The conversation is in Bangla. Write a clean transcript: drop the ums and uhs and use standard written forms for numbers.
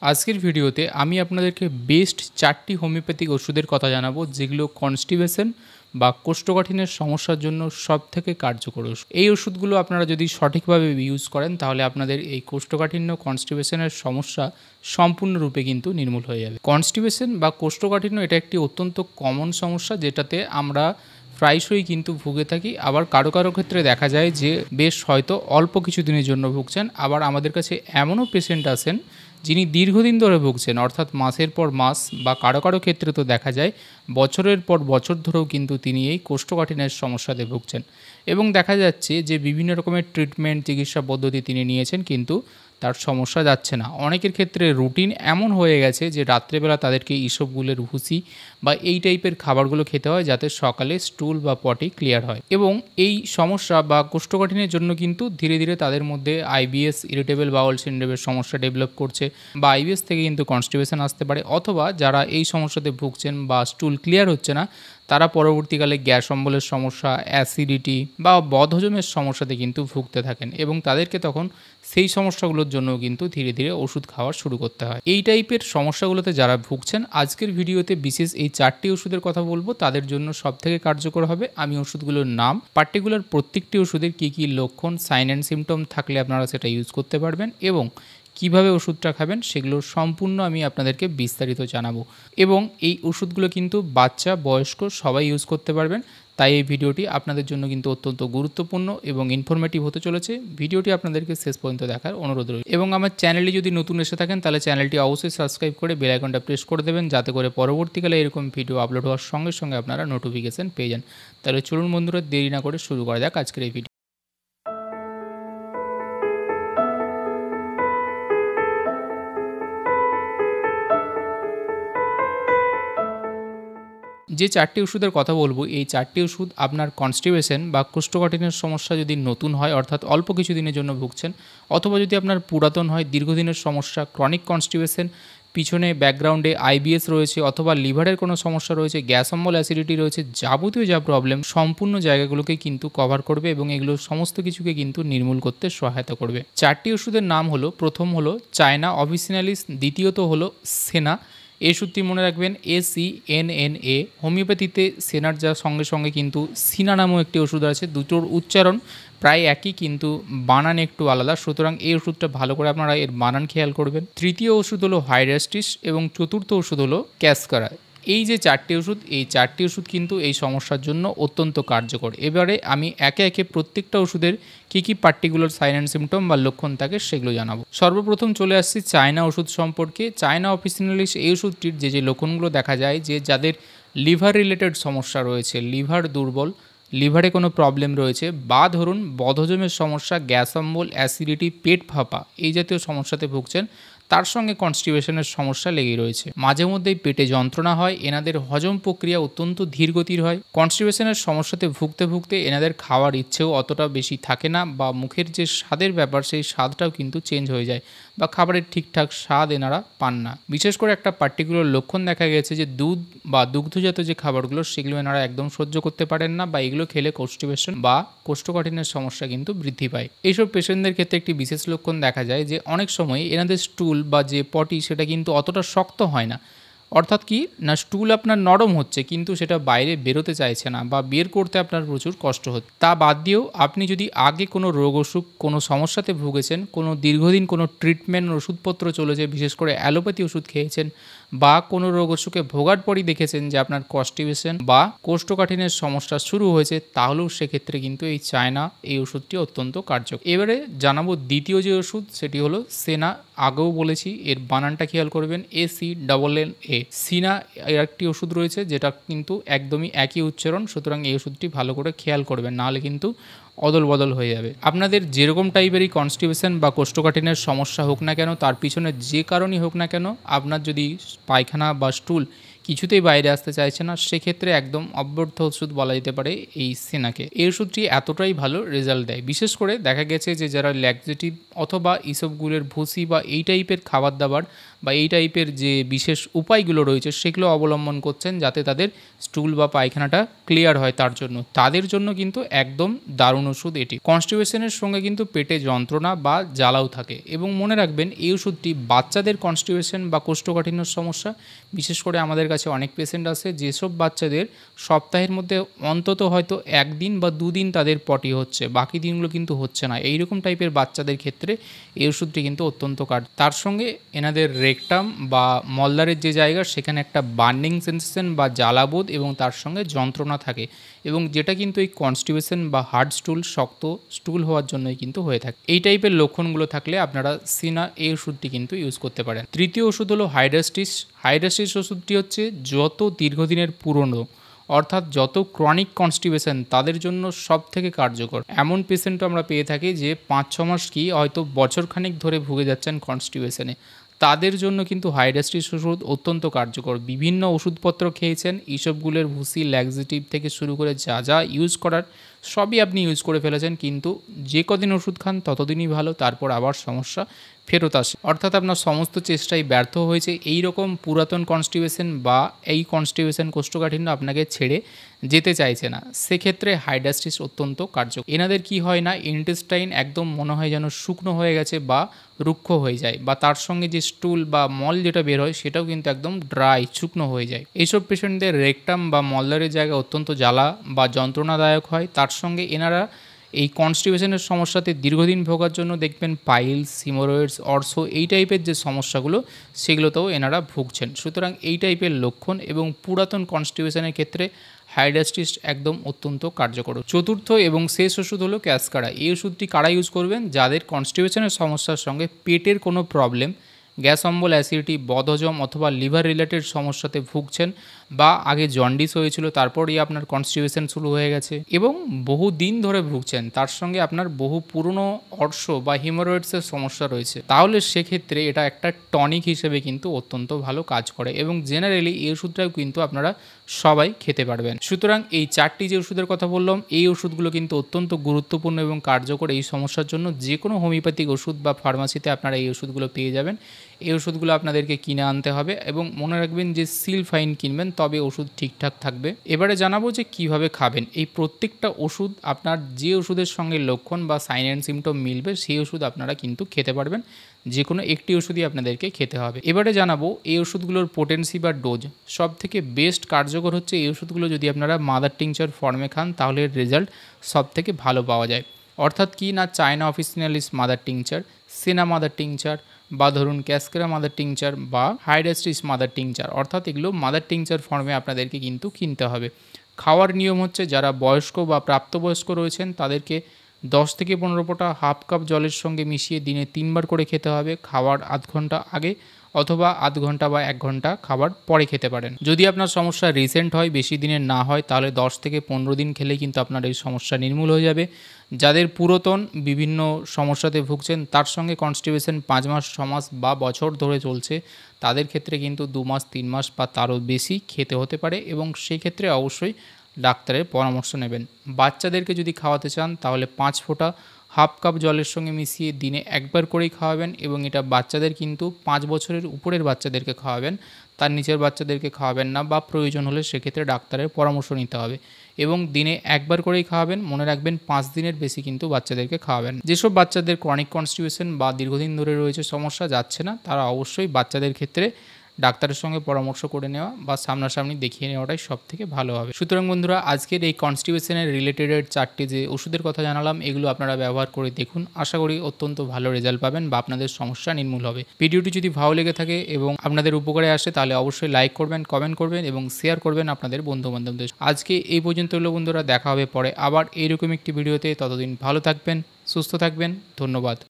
আজকের ভিডিওতে আমি আপনাদেরকে বেস্ট 4টি হোমিওপ্যাথিক ওষুধের কথা জানাবো, যেগুলো কনস্টিপেশন বা কোষ্ঠকাঠিন্যের সমস্যার জন্য সবথেকে কার্যকর ওষুধ। এই ওষুধগুলো আপনারা যদি সঠিকভাবে ইউজ করেন তাহলে আপনাদের এই কোষ্ঠকাঠিন্য কনস্টিপেশনের সমস্যা সম্পূর্ণরূপে কিন্তু নির্মূল হয়ে যাবে। কনস্টিপেশন বা কোষ্ঠকাঠিন্য এটা একটি অত্যন্ত কমন সমস্যা, যেটাতে আমরা প্রায়শই কিন্তু ভুগে থাকি। আবার কারো কারো ক্ষেত্রে দেখা যায় যে বেশ হয়তো অল্প কিছু দিনের জন্য ভুগছেন, আবার আমাদের কাছে এমনও পেশেন্ট আছেন যিনি দীর্ঘদিন ধরে ভুগছেন, অর্থাৎ মাসের পর মাস বা কারো কারো ক্ষেত্রে তো দেখা যায় বছরের পর বছর ধরেও কিন্তু তিনি এই কোষ্ঠকাঠিন্যের সমস্যাতে ভুগছেন। এবং দেখা যাচ্ছে যে বিভিন্ন রকমের ট্রিটমেন্ট চিকিৎসা পদ্ধতি তিনি নিয়েছেন, কিন্তু তার সমস্যা যাচ্ছে না। অনেকের ক্ষেত্রে রুটিন এমন হয়ে গেছে যে রাত্রেবেলা তাদেরকে ইসবগুলের ভুসি বা এই টাইপের খাবারগুলো খেতে হয়, যাতে সকালে স্টুল বা পটি ক্লিয়ার হয়। এবং এই সমস্যা বা কোষ্ঠকাঠিন্যের জন্য কিন্তু ধীরে ধীরে তাদের মধ্যে আইবিএস, ইরিটেবল বাউল সিনড্রোমের সমস্যা ডেভেলপ করছে, বা আইবিএস থেকে কিন্তু কনস্টিপেশন আসতে পারে। অথবা যারা এই সমস্যাতে ভুগছেন বা স্টুল ক্লিয়ার হচ্ছে না, তারা পরবর্তীকালে গ্যাস অম্বলের সমস্যা, অ্যাসিডিটি বা বদহজমের সমস্যাতে কিন্তু ভুগতে থাকেন, এবং তাদেরকে তখন সেই সমস্যাগুলোর জন্য কিন্তু ধীরে ধীরে ওষুধ খাওয়া শুরু করতে হয়। এই টাইপের সমস্যাগুলোতে যারা ভুগছেন, আজকের ভিডিওতে বিশেষ এই 4টি ওষুধের কথা বলবো, তাদের জন্য সবথেকে কার্যকর হবে। আমি ওষুধগুলোর নাম, পার্টিকুলার প্রত্যেকটি ওষুধের কী কী লক্ষণ, সাইন অ্যান্ড সিমটম থাকলে আপনারা সেটা ইউজ করতে পারবেন, এবং কিভাবে ওষুধটা খাবেন সেগুলো সম্পূর্ণ আমি আপনাদেরকে বিস্তারিত জানাবো। এবং এই ওষুধগুলো কিন্তু বাচ্চা, বয়স্ক সবাই ইউজ করতে পারবেন। তাই এই ভিডিওটি আপনাদের জন্য কিন্তু অত্যন্ত গুরুত্বপূর্ণ এবং ইনফরমেটিভ হতে চলেছে। ভিডিওটি আপনাদেরকে শেষ পর্যন্ত দেখার অনুরোধ রইল। এবং আমার চ্যানেলে যদি নতুন এসে থাকেন তাহলে চ্যানেলটি অবশ্যই সাবস্ক্রাইব করে বেল আইকনটা প্রেস করে দেবেন, যাতে করে পরবর্তীকালে এরকম ভিডিও আপলোড হওয়ার সঙ্গে সঙ্গে আপনারা নোটিফিকেশন পেয়ে যান। তাহলে চলুন বন্ধুরা, দেরি না করে শুরু করা যাক আজকের এই ভিডিও। যে 4টি ওষুধের কথা বলবো, এই 4টি ওষুধ আপনার কনস্টিপেশন বা কোষ্ঠকাঠিন্যের সমস্যা যদি নতুন হয়, অর্থাৎ অল্প কিছু দিনের জন্য ভুগছেন, অথবা যদি আপনার পুরাতন হয়, দীর্ঘদিনের সমস্যা, ক্রনিক কনস্টিপেশন, পিছনে ব্যাকগ্রাউন্ডে আইবিএস রয়েছে, অথবা লিভারের কোনো সমস্যা রয়েছে, গ্যাস অম্বল, অ্যাসিডিটি রয়েছে, যাবতীয় যা প্রবলেম সম্পূর্ণ জায়গাগুলোকে কিন্তু কভার করবে এবং এগুলো সমস্ত কিছুকে কিন্তু নির্মূল করতে সহায়তা করবে। 4টি ওষুধের নাম হলো, প্রথম হলো চায়না অফিসিনালিস, দ্বিতীয়ত হলো সেনা। এই ওষুধটি মনে রাখবেন ACNNA। হোমিওপ্যাথিতে সেনার যা সঙ্গে সঙ্গে কিন্তু সিনা নামও একটি ওষুধ আছে, দুটোর উচ্চারণ প্রায় একই, কিন্তু বানান একটু আলাদা, সুতরাং এই ওষুধটা ভালো করে আপনারা এর বানান খেয়াল করবেন। তৃতীয় ওষুধ হলো হাইড্রাস্টিস এবং চতুর্থ ওষুধ হলো ক্যাসকারা। এই যে 4টি ওষুধ, এই 4টি ওষুধ কিন্তু এই সমস্যার জন্য অত্যন্ত কার্যকর। এবারে আমি একে একে প্রত্যেকটা ওষুধের কী কী পার্টিকুলার সাইন অ্যান্ড সিমটম বা লক্ষণ থাকে সেগুলো জানাবো। সর্বপ্রথম চলে আসছি চায়না ওষুধ সম্পর্কে। চায়না অফিসিনালিস এই ওষুধটির যে লক্ষণগুলো দেখা যায়, যে যাদের লিভার রিলেটেড সমস্যা রয়েছে, লিভার দুর্বল, লিভারে কোনো প্রবলেম রয়েছে, বা ধরুন বদহজমের সমস্যা, গ্যাস অম্বল, অ্যাসিডিটি, পেট ফাঁপা এই জাতীয় সমস্যাতে ভুগছেন, তার সঙ্গে কনস্টিপেশনের সমস্যা লেগেই রয়েছে, মাঝে মধ্যেই পেটে যন্ত্রণা হয়, এনাদের হজম প্রক্রিয়া অত্যন্ত ধীরগতির হয়, কনস্টিপেশনের সমস্যাতে ভুগতে ভুগতে এনাদের খাওয়ার ইচ্ছেও অতটা বেশি থাকে না, বা মুখের যে স্বাদের ব্যাপার সেই স্বাদটাও কিন্তু চেঞ্জ হয়ে যায়, বা খাবারের ঠিকঠাক স্বাদ এনারা পান না। বিশেষ করে একটা পার্টিকুলার লক্ষণ দেখা গেছে যে দুধ বা দুগ্ধজাত যে খাবারগুলো সেগুলো এনারা একদম সহ্য করতে পারেন না, বা এগুলো খেলে কনস্টিপেশন বা কোষ্ঠকাঠিন্যের সমস্যা কিন্তু বৃদ্ধি পায়। এইসব পেশেন্টদের ক্ষেত্রে একটি বিশেষ লক্ষণ দেখা যায় যে অনেক সময় এনাদের স্টুল বা যে পটি সেটা কিন্তু অতটা শক্ত হয় না, অর্থাৎ কি না, স্টুল আপনার নরম হচ্ছে কিন্তু সেটা বাইরে বেরোতে চাইছে না, বা বের করতে আপনার প্রচুর কষ্ট হচ্ছে। তা বাদ দিয়েও আপনি যদি আগে কোনো রোগ অসুখ, কোনো সমস্যাতে ভুগেছেন, কোনো দীর্ঘদিন কোনো ট্রিটমেন্ট ওষুধপত্র চলেছে, বিশেষ করে অ্যালোপ্যাথি ওষুধ খেয়েছেন, বা কোনো রোগ অসুখে ভোগার পরই দেখেছেন যে আপনার কনস্টিপেশন বা কোষ্ঠকাঠিন্যের সমস্যা শুরু হয়েছে, তাহলেও সেক্ষেত্রে কিন্তু এই চায়না এই ওষুধটি অত্যন্ত কার্যকর। এবারে জানাবো দ্বিতীয় যে ওষুধ, সেটি হলো সেনা। আগেও বলেছি, এর বানানটা খেয়াল করবেন, ACNNA। সিনা এর একটি ওষুধ রয়েছে যেটা কিন্তু একদমই একই উচ্চারণ, সুতরাং এই ওষুধটি ভালো করে খেয়াল করবেন, নাহলে কিন্তু অদল বদল হয়ে যাবে। আপনাদের যেরকম টাইপেরই কনস্টিপেশন বা কোষ্ঠকাঠিন্যের সমস্যা হোক না কেন, তার পিছনে যে কারণই হোক না কেন, আপনার যদি পায়খানা বা স্টুল কিছুতেই বাইরে আসতে চাইছে না, সেক্ষেত্রে একদম অব্যর্থ ওষুধ বলা যেতে পারে এই সেনাকে। এই ওষুধটি এতটাই ভালো রেজাল্ট দেয়। বিশেষ করে দেখা গেছে যে যারা ল্যাকজেটিভ অথবা ইসবগুলের ভুসি বা এই টাইপের খাবার দাবার বা এই টাইপের যে বিশেষ উপায়গুলো রয়েছে সেগুলো অবলম্বন করছেন যাতে তাদের স্টুল বা পায়খানাটা ক্লিয়ার হয়, তাদের জন্য কিন্তু একদম দারুণ ওষুধ এটি। কনস্টিপেশনের সঙ্গে কিন্তু পেটে যন্ত্রণা বা জ্বালাও থাকে, এবং মনে রাখবেন এই ওষুধটি বাচ্চাদের কনস্টিপেশন বা কোষ্ঠকাঠিন্যর সমস্যা, বিশেষ করে আমাদের কাছে অনেক পেশেন্ট আছে যেসব বাচ্চাদের সপ্তাহের মধ্যে অন্তত হয়তো একদিন বা দুদিন তাদের পটি হচ্ছে, বাকি দিনগুলো কিন্তু হচ্ছে না, এইরকম টাইপের বাচ্চাদের ক্ষেত্রে এই ওষুধটি কিন্তু অত্যন্ত তার সঙ্গে এনাদের রেকটাম বা মলদ্বারের যে জায়গা সেখানে একটা বার্নিং সেন্সেশন বা জ্বালাবোধ এবং তার সঙ্গে যন্ত্রণা থাকে, এবং যেটা কিন্তু এই কনস্টিপেশন বা হার্ড স্টুল, শক্ত স্টুল হওয়ার জন্যই কিন্তু হয়ে থাকে। এই টাইপের লক্ষণগুলো থাকলে আপনারা সিনা এই ওষুধটি কিন্তু ইউজ করতে পারেন। তৃতীয় ওষুধ হলো হাইড্রাস্টিস। হাইড্রাস্টিস ওষুধটি হচ্ছে যত দীর্ঘদিনের পুরনো, অর্থাৎ যত ক্রনিক কনস্টিপেশন তাদের জন্য সব থেকে কার্যকর। এমন পেশেন্টও আমরা পেয়ে থাকি যে 5-6 মাস কি হয়তো বছরখানেক ধরে ভুগে যাচ্ছেন কনস্টিপেশনে, তাদের জন্য কিন্তু হাইড্রাস্টিস ওষুধ অত্যন্ত কার্যকর। বিভিন্ন ওষুধপত্র খেয়েছেন, এইসবগুলোর ভুসি, ল্যাক্সেটিভ থেকে শুরু করে যা যা ইউজ করার সবই আপনি ইউজ করে ফেলেছেন, কিন্তু যে কদিন ওষুধ খান ততদিনই ভালো, তারপর আবার সমস্যা ফেরত আসে, অর্থাৎ আপনার সমস্ত চেষ্টাই ব্যর্থ হয়েছে। এই রকম পুরাতন কনস্টিপেশন বা এই কনস্টিপেশন কোষ্ঠকাঠিন্য আপনাকে ছেড়ে যেতে চাইছে না, সেক্ষেত্রে হাইড্রাস্টিস অত্যন্ত কার্যকর। এনাদের কি হয় না, ইন্টেস্টাইন একদম মনে হয় যেন শুকনো হয়ে গেছে বা রুক্ষ হয়ে যায়, বা তার সঙ্গে যে স্টুল বা মল যেটা বের হয় সেটাও কিন্তু একদম ড্রাই, শুকনো হয়ে যায়। এইসব পেশেন্টদের রেকটাম বা মলদ্বারের জায়গা অত্যন্ত জ্বালা বা যন্ত্রণাদায়ক হয়, তার সঙ্গে এনারা এই কনস্টিপেশনের সমস্যাতে দীর্ঘদিন ভোগার জন্য দেখবেন পাইলস, হিমোরয়েডস, অর্শ এই টাইপের যে সমস্যাগুলো সেগুলোতেও এনারা ভুগছেন। সুতরাং এই টাইপের লক্ষণ এবং পুরাতন কনস্টিপেশনের ক্ষেত্রে হাইড্রাস্টিস একদম অত্যন্ত কার্যকর। চতুর্থ এবং শেষ ওষুধ হলো ক্যাসকারা। এই ওষুধটি কারা ইউজ করবেন? যাদের কনস্টিপেশনের সমস্যার সঙ্গে পেটের কোনো প্রবলেম, গ্যাস অম্বল, অ্যাসিডিটি, বদহজম অথবা লিভার রিলেটেড সমস্যাতে ভুগছেন, বা আগে জন্ডিস হয়েছিল তারপরই আপনার কনস্টিপেশন শুরু হয়ে গেছে এবং বহু দিন ধরে ভুগছেন, তার সঙ্গে আপনার বহু পুরনো অর্শ বা হিমোরয়েডসের সমস্যা রয়েছে, তাহলে সেক্ষেত্রে এটা একটা টনিক হিসেবে কিন্তু অত্যন্ত ভালো কাজ করে, এবং জেনারেলি এই ওষুধটাও কিন্তু আপনারা সবাই খেতে পারবেন। সুতরাং এই 4টি যে ওষুধের কথা বললাম, এই ওষুধগুলো কিন্তু অত্যন্ত গুরুত্বপূর্ণ এবং কার্যকর এই সমস্যার জন্য। যে কোনো হোমিওপ্যাথিক ওষুধ বা ফার্মাসিতে আপনারা এই ওষুধগুলো পেয়ে যাবেন। এই ওষুধগুলো আপনাদেরকে কিনে আনতে হবে, এবং মনে রাখবেন যে সিল ফাইন কিনবেন, তবে ওষুধ ঠিকঠাক থাকবে। এবারে জানাবো যে কিভাবে খাবেন। এই প্রত্যেকটা ওষুধ আপনার যে ওষুধের সঙ্গে লক্ষণ বা সাইন অ্যান্ড সিমটম মিলবে সেই ওষুধ আপনারা কিন্তু খেতে পারবেন। যে কোনো একটি ওষুধই আপনাদেরকে খেতে হবে। এবারে জানাবো এই ওষুধগুলোর পোটেন্সি বা ডোজ। সব থেকে বেস্ট কার্যকর হচ্ছে এই ওষুধগুলো যদি আপনারা মাদার টিংচার ফর্মে খান, তাহলে এর রেজাল্ট সব থেকে ভালো পাওয়া যায়। অর্থাৎ কি না, China officinalis mother tincture, Cina mother tincture, বা ধরুন ক্যাসকেরা মাদার টিংচার বা হাইড্রাস্টিস মাদার টিংচার, অর্থাৎ এগুলো মাদার টিংচার ফর্মে আপনাদেরকে কিন্তু কিনতে হবে। খাওয়ার নিয়ম হচ্ছে যারা বয়স্ক বা প্রাপ্তবয়স্ক রয়েছেন তাদেরকে 10 থেকে 15 ফোঁটা হাফ কাপ জলের সঙ্গে মিশিয়ে দিনে 3 বার করে খেতে হবে। খাওয়ার আধ ঘন্টা আগে অথবা আধ ঘন্টা বা 1 ঘন্টা খাবার পরে খেতে পারেন। যদি আপনার সমস্যা রিসেন্ট হয়, বেশি দিনের না হয়, তাহলে 10 থেকে 15 দিন খেলেই কিন্তু আপনার এই সমস্যা নির্মূল হয়ে যাবে। যাদের পুরাতন বিভিন্ন সমস্যাতে ভুগছেন, তার সঙ্গে কনস্টিপেশন 5 মাস, 6 মাস বা বছর ধরে চলছে, তাদের ক্ষেত্রে কিন্তু 2 মাস, 3 মাস বা তারও বেশি খেতে হতে পারে, এবং সেই ক্ষেত্রে অবশ্যই ডাক্তারের পরামর্শ নেবেন। বাচ্চাদেরকে যদি খাওয়াতে চান তাহলে 5 ফোঁটা হাফ কাপ জলের সঙ্গে মিশিয়ে দিনে 1 বার করেই খাওয়াবেন, এবং এটা বাচ্চাদের কিন্তু 5 বছরের উপরের বাচ্চাদেরকে খাওয়াবেন, তার নিচের বাচ্চাদেরকে খাওয়াবেন না, বা প্রয়োজন হলে সেক্ষেত্রে ডাক্তারের পরামর্শ নিতে হবে, এবং দিনে 1 বার করেই খাওয়াবেন। মনে রাখবেন 5 দিনের বেশি কিন্তু বাচ্চাদেরকে খাওয়াবেন। যেসব বাচ্চাদের ক্রনিক কনস্টিপেশন বা দীর্ঘদিন ধরে রয়েছে সমস্যা, যাচ্ছে না, তারা অবশ্যই বাচ্চাদের ক্ষেত্রে ডাক্তারের সঙ্গে পরামর্শ করে নেওয়া বা সামনাসামনি দেখিয়ে নেওয়াটাই সব থেকে ভালো হবে। সুতরাং বন্ধুরা, আজকের এই কনস্টিপেশনের রিলেটেড 4টি যে ওষুধের কথা জানালাম, এগুলো আপনারা ব্যবহার করে দেখুন। আশা করি অত্যন্ত ভালো রেজাল্ট পাবেন বা আপনাদের সমস্যা নির্মূল হবে। ভিডিওটি যদি ভালো লেগে থাকে এবং আপনাদের উপকারে আসে, তাহলে অবশ্যই লাইক করবেন, কমেন্ট করবেন এবং শেয়ার করবেন আপনাদের বন্ধুবান্ধবদের। আজকে এই পর্যন্ত হলো বন্ধুরা, দেখা হবে পরে আবার এইরকম একটি ভিডিওতে। ততদিন ভালো থাকবেন, সুস্থ থাকবেন। ধন্যবাদ।